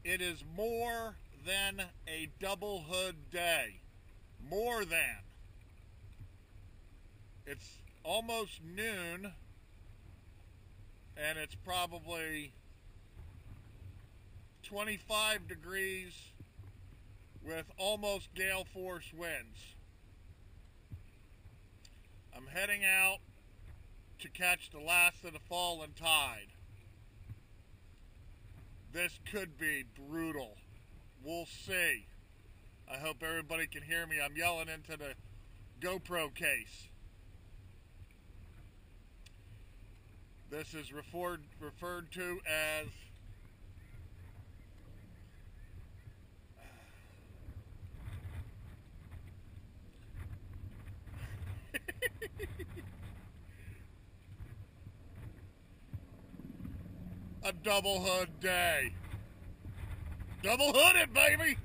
It is more than a double hood day. More than. It's almost noon, and it's probably 25 degrees with almost gale force winds. I'm heading out to catch the last of the fallen tide. This could be brutal. We'll see. I hope everybody can hear me. I'm yelling into the GoPro case. This is referred to as a double hood day. Double hooded, baby!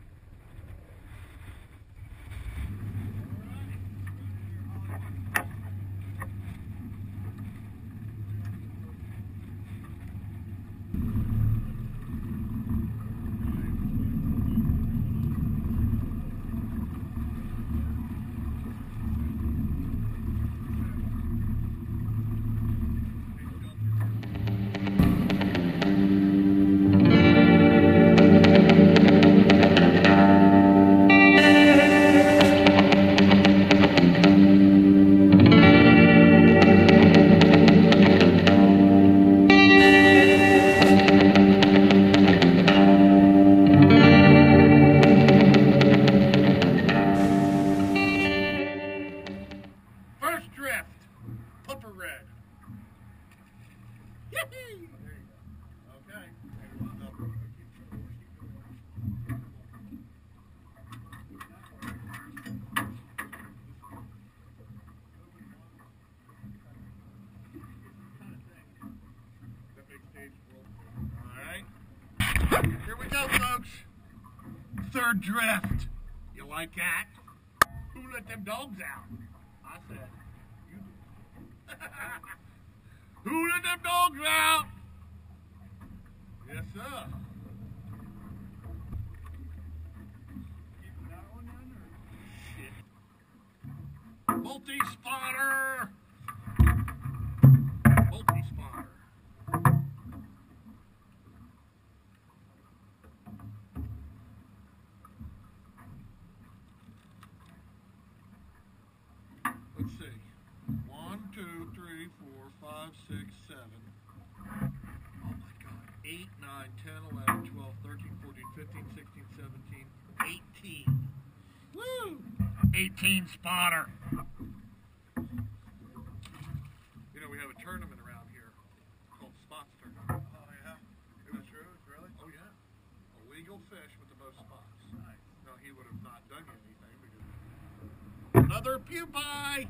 Here we go, folks. Third drift. You like that? Who let them dogs out? I said, you did. Who let them dogs out? Yes, sir. Keep that one in, or? Shit. Multi-spotter. Multi-spotter. Let's see. 1, 2, 3, 4, 5, 6, 7. Oh my God. 8, 9, 10, 11, 12, 13, 14, 15, 16, 17, 18. Woo! 18 spotter. You know, we have a tournament around here called Spots Tournament. Oh, yeah? It was true? Really? Oh, yeah. A legal fish with the most spots. Nice. No, he would have not done anything because... Another pupae!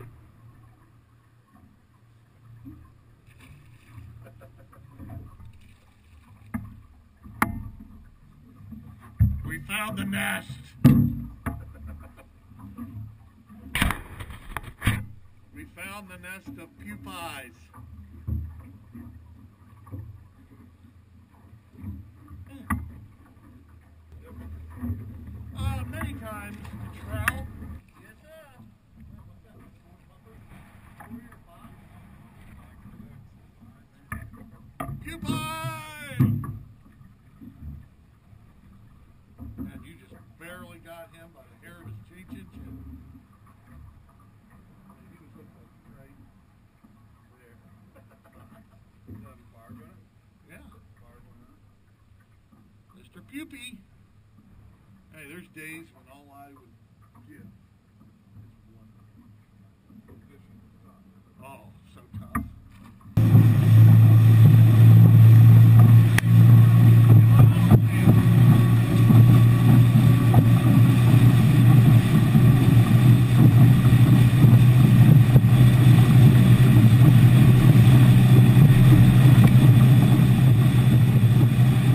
We found the nest. We found the nest of pupaes. Many times, trout. Yes, sir. Pupae! And you just barely got him by the hair of his cheeches. He was hooked up right there. Is that a bar gunner? Yeah. Bar gunner. Mr. Pupy. Hey, there's days when all I would give is one fishing. Oh, so tough.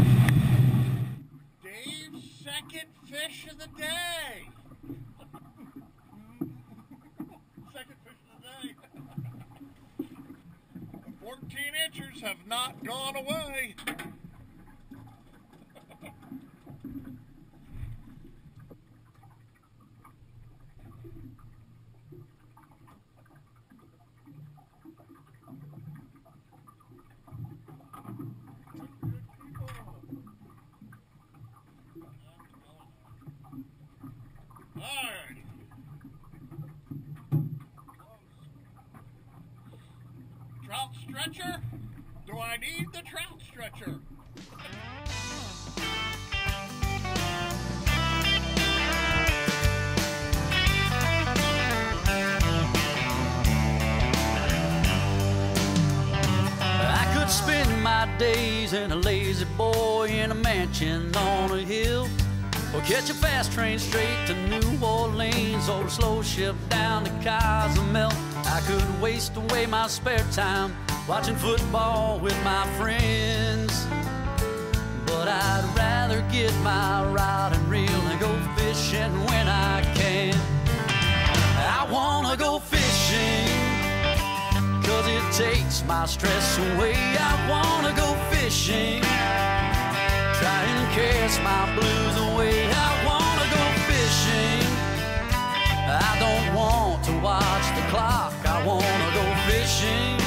Dave's second fish of the day. stretcher? Do I need the trout stretcher? I could spend my days in a lazy boy in a mansion on a hill, or catch a fast train straight to New Orleans, or a slow ship down to Cozumel. I could waste away my spare time watching football with my friends, but I'd rather get my rod and reel and go fishing when I can. I wanna go fishing 'cause it takes my stress away. I wanna go fishing, try and cast my blues away. I wanna go fishing, I don't want to watch the clock. I wanna go fishing,